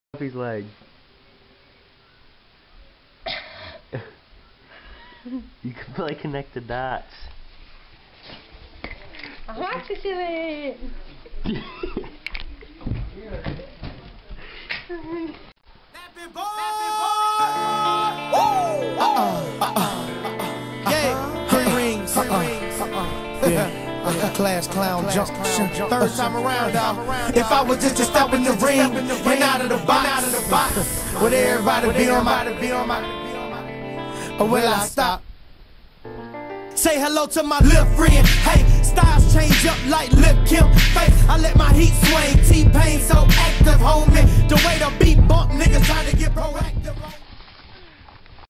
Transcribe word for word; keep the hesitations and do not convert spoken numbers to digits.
His leg. You can play connect the dots. Ajá, que se ve. Class clown jump, third time around, dog. If I was just to step in the ring and out of the box, would everybody be on my, or will I stop? Say hello to my little friend. Hey, styles change up like Lil Kim face. I let my heat swing. T-Pain so active, homie. The way the beat bump, niggas trying to get proactive.